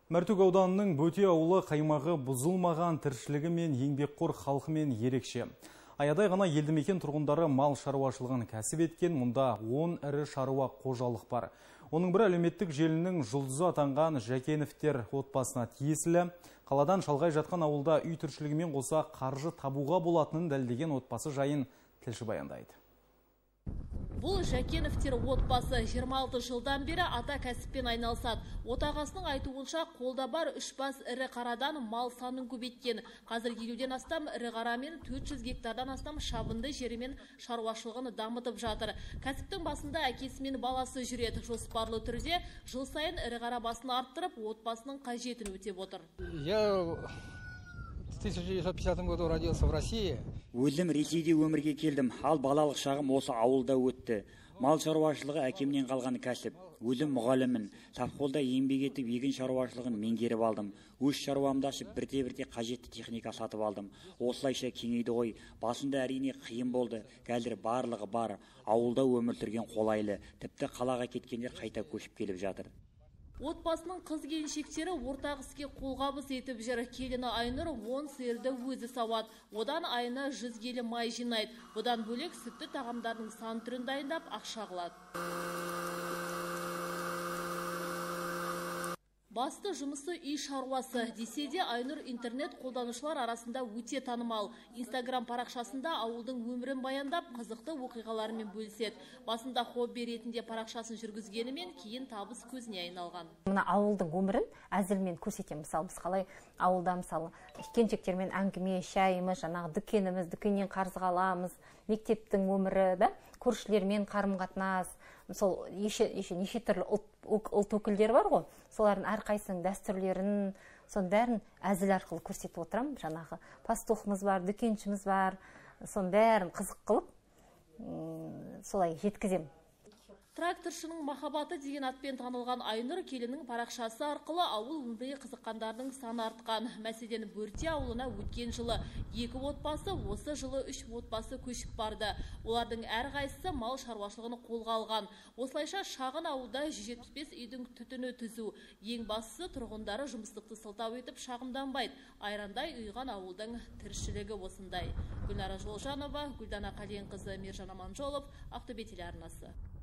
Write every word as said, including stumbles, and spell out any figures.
Мәртөк ауданының Бөте ауылы қаймағы бұзылмаған тіршілігі мен еңбекқор халқымен ерекше. Аядай ғана елді мекен тұрғындары мал шаруашылығын кәсіп еткен, мұнда он ірі шаруа қожалық бар. Оның бір әлеуметтік желінің жұлдызы атанған Жәкеновтер отбасына тиесілі. Қаладан шалғай жатқан ауылда үй тіршілігімен қоса қаржы табуға болатынын дәлелдеген отбасы жайын тілші баяндайды. Бұл Жәкеновтер отбасы жиырма алты жылдан бері ата кәсіппен айналысады. Отағасының айтуынша қолда бар үш бас ірі қарадан мал санын көбейткен. Қазір елуден астам ірі қара мен төрт жүз гектардан астам шабынды жерімен шаруашылығын дамытып жатыр. Кәсіптің басында әкесі мен баласы жүреді. Жоспарлы түрде жыл сайын ірі қара басын арттырып, отбасының қажетін өтеп отыр. В тысяча девятьсот пятидесятом году родился в России. Өзім Ресейде өмірге келдім. Ал балалық шағым осы ауылда өтті. Мал шаруашылығы әкемнен қалған кәсіп. Өзім мұғаліммін. Совхозда еңбек етіп егін шаруашылығын меңгеріп алдым. Өз шаруамды ашып бірте-бірте қажетті техника сатып алдым. Осылайша кеңейді ғой. Басында әрине қиын болды. Қазір барлығы бар. Ауылда өмір сүрген қолайлы. Тіпті қалаға кеткендер қайта көшіп келіп жатыр. Отбасының қыз келіншектері ортақ іске қолғабыс етіп жүр. Келіні Айнұр он сиырды өзі сауады. Одан айына жүз келі май жинайды. Бұдан бөлек сүтті тағамдардың сан түрін дайындап ақша қылады. Басты жұмысы үй шаруасы. Десе де Айнұр интернет қолданушылар арасында өте танымал. Инстаграм парақшасында ауылдың өмірін баяндап, қызықты оқиғаларымен бөліседі. Басында хобби ретінде парақшасын жүргізгенімен кейін табыс көзіне айналған. Мына ауылдың өмірін әзілмен көрсетемін. Мысалы, біз қалай ауылда мысалы келіншектермен әңгіме, шайымыз, жаңағы дүкеніміз, дүкеннен қарызға аламыз, мектептің өмірі, да, көршілермен қарым-қатынас, сол неше неше түрлі ұлт, ұлт өкілдері бар ғой. Солардың әрқайсының дәстүрлерін, соның бәрін әзіл арқылы көрсетіп отырамын. Жаңағы пастухымыз бар, дүкеншіміз бар, соның бәрін қызық қылып, солай жеткіземін. Тракторшының махаббаты деген атпен танылған Айнұр келінің парақшасы арқылы ауыл өміріне қызыққандардың саны артқан. Мәселен, Бөрте ауылына өткен жылы екі отбасы, осы жылы үш отбасы көшіп барды. Олардың әрқайсысы мал шаруашылығын қолға алған. Осылайша шағын ауылда жүз жетпіс бес үйдің түтіні түзу. Ең бастысы тұрғындары жұмыстықты сылтау етіп шағымданбайды. Айрандай ұйған ауылдың тіршілігі осындай. Гүлнара Жолжанова, Гүлдана Қаленқызы, Мержан Аманжолов, Ақтөбе телеарнасы.